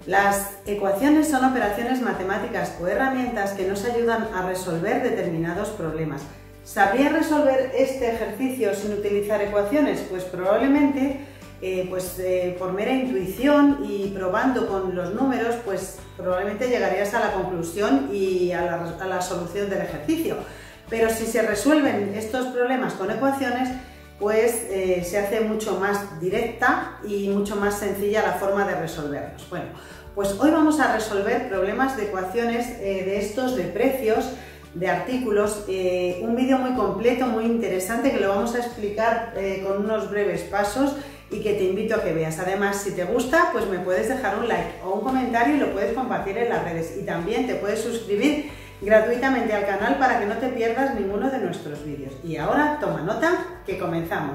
Las ecuaciones son operaciones matemáticas o herramientas que nos ayudan a resolver determinados problemas. ¿Sabrías resolver este ejercicio sin utilizar ecuaciones? Pues probablemente por mera intuición y probando con los números, pues probablemente llegarías a la conclusión y a la solución del ejercicio. Pero si se resuelven estos problemas con ecuaciones, pues se hace mucho más directa y mucho más sencilla la forma de resolverlos. Bueno, pues hoy vamos a resolver problemas de ecuaciones de estos de precios, de artículos, un vídeo muy completo, muy interesante que lo vamos a explicar con unos breves pasos y que te invito a que veas. Además, si te gusta, pues me puedes dejar un like o un comentario y lo puedes compartir en las redes, y también te puedes suscribir gratuitamente al canal para que no te pierdas ninguno de nuestros vídeos. Y ahora toma nota, que comenzamos.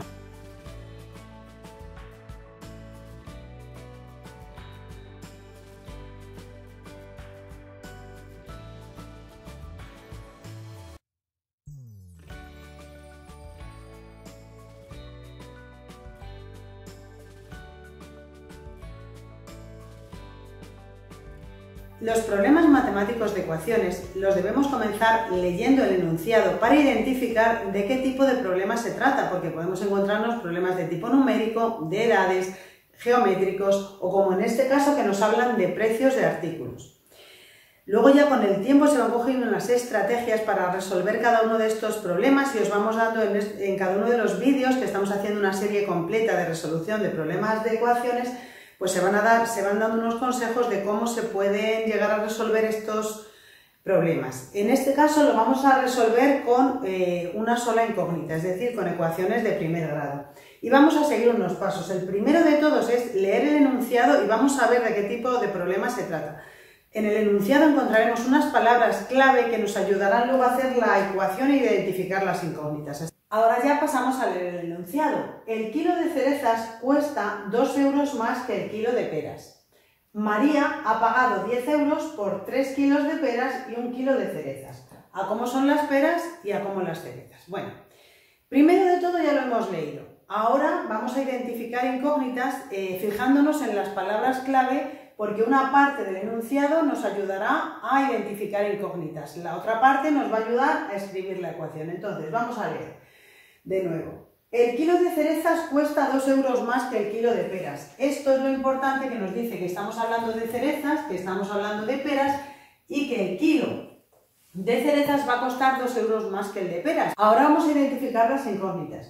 Los problemas matemáticos de ecuaciones los debemos comenzar leyendo el enunciado para identificar de qué tipo de problema se trata, porque podemos encontrarnos problemas de tipo numérico, de edades, geométricos o, como en este caso, que nos hablan de precios de artículos. Luego ya con el tiempo se van cogiendo unas estrategias para resolver cada uno de estos problemas y os vamos dando en cada uno de los vídeos, que estamos haciendo una serie completa de resolución de problemas de ecuaciones, pues se van dando unos consejos de cómo se pueden llegar a resolver estos problemas. En este caso lo vamos a resolver con una sola incógnita, es decir, con ecuaciones de primer grado. Y vamos a seguir unos pasos. El primero de todos es leer el enunciado y vamos a ver de qué tipo de problema se trata. En el enunciado encontraremos unas palabras clave que nos ayudarán luego a hacer la ecuación e identificar las incógnitas. Ahora ya pasamos a leer el enunciado. El kilo de cerezas cuesta 2 euros más que el kilo de peras. María ha pagado 10 euros por 3 kilos de peras y 1 kilo de cerezas. ¿A cómo son las peras y a cómo las cerezas? Bueno, primero de todo ya lo hemos leído. Ahora vamos a identificar incógnitas fijándonos en las palabras clave, porque una parte del enunciado nos ayudará a identificar incógnitas. La otra parte nos va a ayudar a escribir la ecuación. Entonces, vamos a leer de nuevo. El kilo de cerezas cuesta 2 euros más que el kilo de peras. Esto es lo importante, que nos dice que estamos hablando de cerezas, que estamos hablando de peras y que el kilo de cerezas va a costar 2 euros más que el de peras. Ahora vamos a identificar las incógnitas.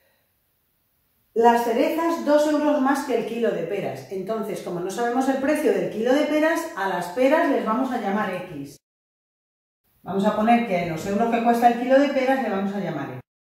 Las cerezas 2 euros más que el kilo de peras. Entonces, como no sabemos el precio del kilo de peras, a las peras les vamos a llamar X. Vamos a poner que los euros que cuesta el kilo de peras le vamos a llamar X.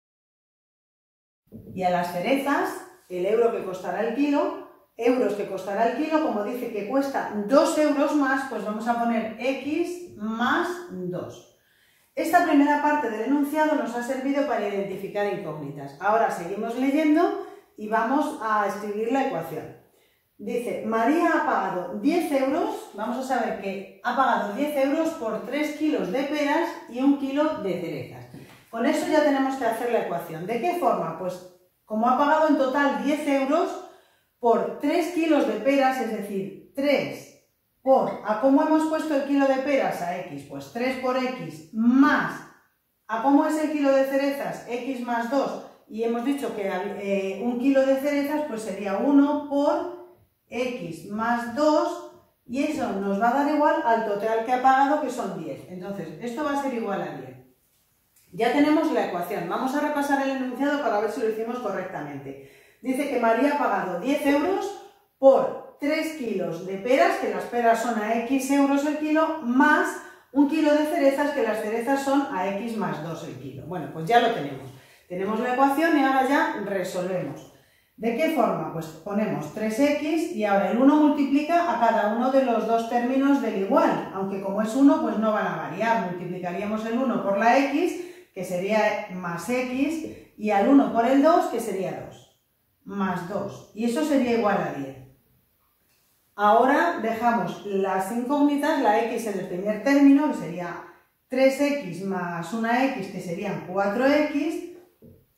Y a las cerezas, el euro que costará el kilo, euros que costará el kilo, como dice que cuesta 2 euros más, pues vamos a poner X más 2. Esta primera parte del enunciado nos ha servido para identificar incógnitas. Ahora seguimos leyendo y vamos a escribir la ecuación. Dice, María ha pagado 10 euros, vamos a saber que ha pagado 10 euros por 3 kilos de peras y 1 kilo de cerezas. Con eso ya tenemos que hacer la ecuación. ¿De qué forma? Pues como ha pagado en total 10 euros por 3 kilos de peras, es decir, 3 por, ¿a cómo hemos puesto el kilo de peras? A X, pues 3 por X más, ¿a cómo es el kilo de cerezas? X más 2, y hemos dicho que 1 kilo de cerezas pues sería 1 por X más 2, y eso nos va a dar igual al total que ha pagado, que son 10. Entonces, esto va a ser igual a 10. Ya tenemos la ecuación. Vamos a repasar el enunciado para ver si lo hicimos correctamente. Dice que María ha pagado 10 euros por 3 kilos de peras, que las peras son a X euros el kilo, más 1 kilo de cerezas, que las cerezas son a X más 2 el kilo. Bueno, pues ya lo tenemos. Tenemos la ecuación y ahora ya resolvemos. ¿De qué forma? Pues ponemos 3x y ahora el 1 multiplica a cada uno de los dos términos del igual, aunque como es 1 pues no van a variar. Multiplicaríamos el 1 por la x, que sería más x, y al 1 por el 2, que sería 2, más 2, y eso sería igual a 10. Ahora dejamos las incógnitas, la x en el primer término, que sería 3x más una x, que serían 4x,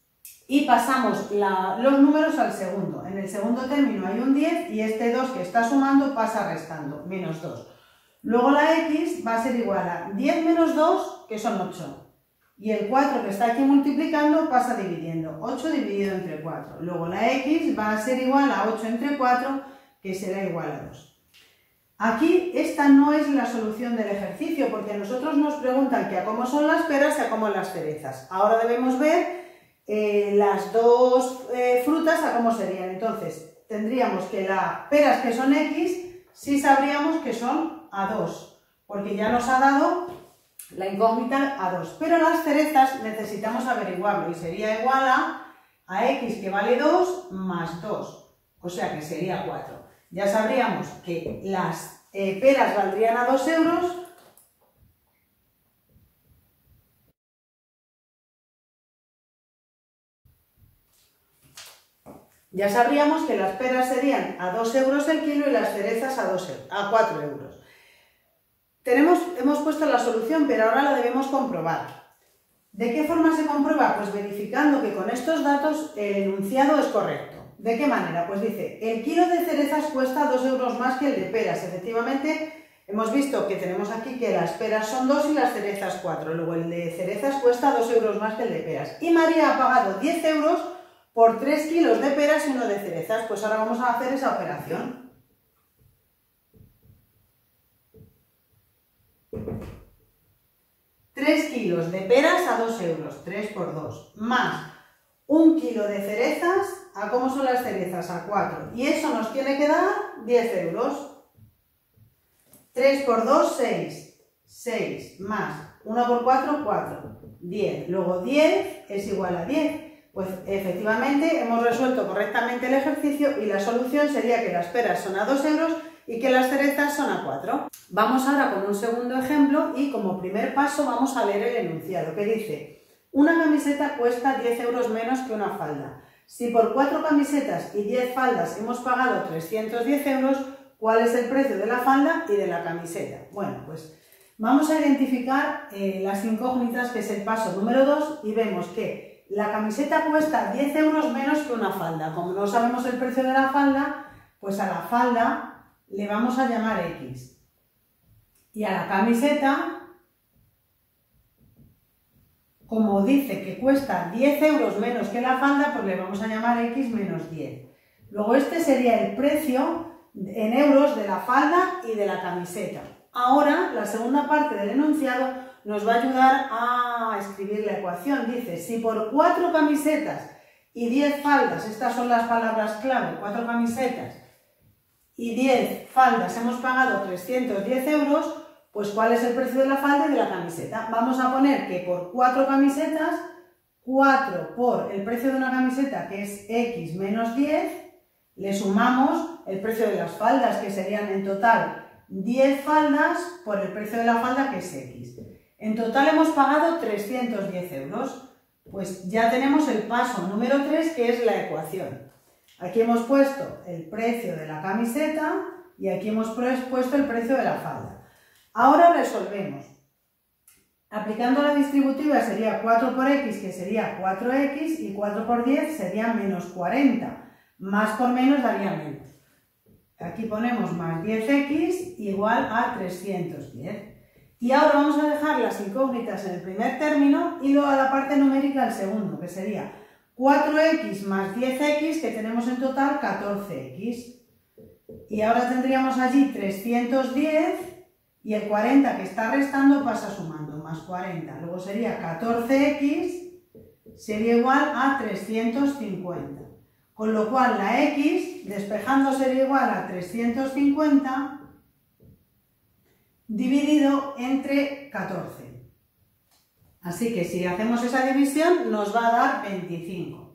y pasamos los números al segundo. En el segundo término hay un 10 y este 2 que está sumando pasa restando, menos 2. Luego la x va a ser igual a 10 menos 2, que son 8. Y el 4 que está aquí multiplicando pasa dividiendo. 8 dividido entre 4. Luego la x va a ser igual a 8 entre 4, que será igual a 2. Aquí esta no es la solución del ejercicio, porque nosotros nos preguntan que a cómo son las peras y a cómo las cerezas. Ahora debemos ver las dos frutas a cómo serían. Entonces, tendríamos que las peras que son x, sí sabríamos que son a 2, porque ya nos ha dado la incógnita a 2. Pero las cerezas necesitamos averiguarlo y sería igual a x que vale 2 más 2, o sea que sería 4. Ya sabríamos que las peras valdrían a 2 euros. Ya sabríamos que las peras serían a 2 euros el kilo y las cerezas a 4 euros. Hemos puesto la solución, pero ahora la debemos comprobar. ¿De qué forma se comprueba? Pues verificando que con estos datos el enunciado es correcto. ¿De qué manera? Pues dice, el kilo de cerezas cuesta 2 euros más que el de peras. Efectivamente, hemos visto que tenemos aquí que las peras son 2 y las cerezas 4. Luego el de cerezas cuesta 2 euros más que el de peras. Y María ha pagado 10 euros por 3 kilos de peras y 1 de cerezas. Pues ahora vamos a hacer esa operación. $3 kilos de peras a 2 euros, 3 por 2, más 1 kilo de cerezas, ¿a cómo son las cerezas? A 4. Y eso nos tiene que dar 10 euros. 3 por 2, 6. 6 más 1 por 4, 4. 10. Luego 10 es igual a 10. Pues efectivamente hemos resuelto correctamente el ejercicio y la solución sería que las peras son a 2 euros y que las cerezas son a 4. Vamos ahora con un segundo ejemplo y como primer paso vamos a leer el enunciado que dice: una camiseta cuesta 10 euros menos que una falda. Si por 4 camisetas y 10 faldas hemos pagado 310 euros, ¿cuál es el precio de la falda y de la camiseta? Bueno, pues vamos a identificar las incógnitas, que es el paso número 2, y vemos que la camiseta cuesta 10 euros menos que una falda. Como no sabemos el precio de la falda, pues a la falda le vamos a llamar X. Y a la camiseta, como dice que cuesta 10 euros menos que la falda, pues le vamos a llamar X menos 10. Luego este sería el precio en euros de la falda y de la camiseta. Ahora, la segunda parte del enunciado nos va a ayudar a escribir la ecuación. Dice, si por 4 camisetas y 10 faldas, estas son las palabras clave, 4 camisetas y 10 faldas hemos pagado 310 euros, pues ¿cuál es el precio de la falda y de la camiseta? Vamos a poner que por 4 camisetas, 4 por el precio de una camiseta, que es X menos 10, le sumamos el precio de las faldas, que serían en total 10 faldas por el precio de la falda, que es X. En total hemos pagado 310 euros. Pues ya tenemos el paso número 3, que es la ecuación. Aquí hemos puesto el precio de la camiseta y aquí hemos puesto el precio de la falda. Ahora resolvemos. Aplicando la distributiva sería 4 por x, que sería 4x, y 4 por 10 sería menos 40. Más por menos daría menos. Aquí ponemos más 10x igual a 310. Y ahora vamos a dejar las incógnitas en el primer término y luego a la parte numérica el segundo, que sería 4x más 10x, que tenemos en total 14x. Y ahora tendríamos allí 310 y el 40 que está restando pasa sumando, más 40. Luego sería 14x, sería igual a 350. Con lo cual la x, despejando, sería igual a 350 dividido entre 14. Así que si hacemos esa división nos va a dar 25.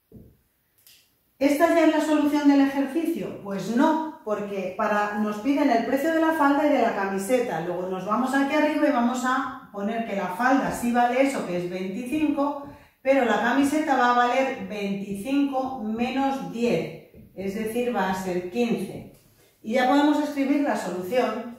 ¿Esta ya es la solución del ejercicio? Pues no, porque nos piden el precio de la falda y de la camiseta. Luego nos vamos aquí arriba y vamos a poner que la falda sí vale eso, que es 25, pero la camiseta va a valer 25 menos 10, es decir, va a ser 15. Y ya podemos escribir la solución.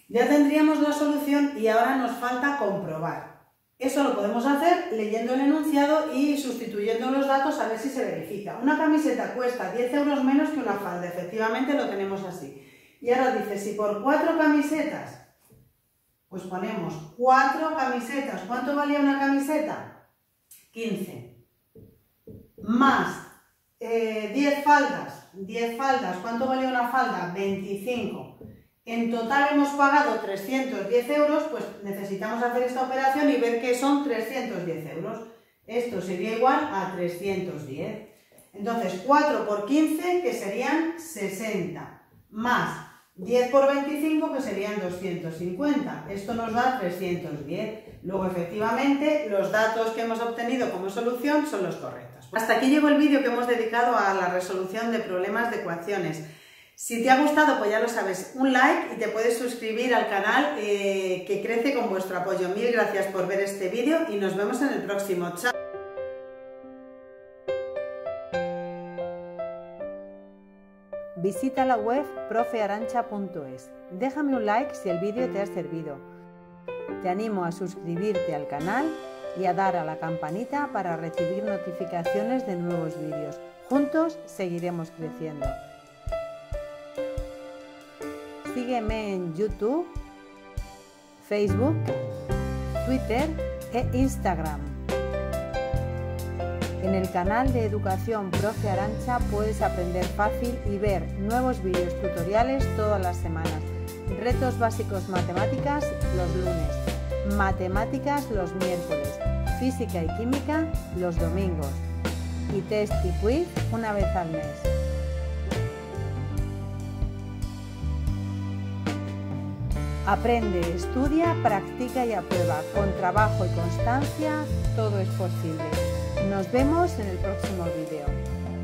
Ya tendríamos la solución y ahora nos falta comprobar. Eso lo podemos hacer leyendo el enunciado y sustituyendo los datos a ver si se verifica. Una camiseta cuesta 10 euros menos que una falda, efectivamente lo tenemos así. Y ahora dice, si por 4 camisetas, pues ponemos 4 camisetas, ¿cuánto valía una camiseta? 15. Más 10 faldas, ¿cuánto valía una falda? 25. En total hemos pagado 310 euros, pues necesitamos hacer esta operación y ver que son 310 euros. Esto sería igual a 310. Entonces 4 por 15, que serían 60, más 10 por 25, que serían 250. Esto nos da 310. Luego, efectivamente, los datos que hemos obtenido como solución son los correctos. Hasta aquí llegó el vídeo que hemos dedicado a la resolución de problemas de ecuaciones. Si te ha gustado, pues ya lo sabes, un like y te puedes suscribir al canal que crece con vuestro apoyo. Mil gracias por ver este vídeo y nos vemos en el próximo. Chao. Visita la web profearancha.es. Déjame un like si el vídeo te ha servido. Te animo a suscribirte al canal y a dar a la campanita para recibir notificaciones de nuevos vídeos. Juntos seguiremos creciendo. Sígueme en YouTube, Facebook, Twitter e Instagram. En el canal de Educación Profe Arancha puedes aprender fácil y ver nuevos vídeos tutoriales todas las semanas. Retos básicos matemáticas los lunes, matemáticas los miércoles, física y química los domingos y test y quiz una vez al mes. Aprende, estudia, practica y aprueba. Con trabajo y constancia todo es posible. Nos vemos en el próximo vídeo.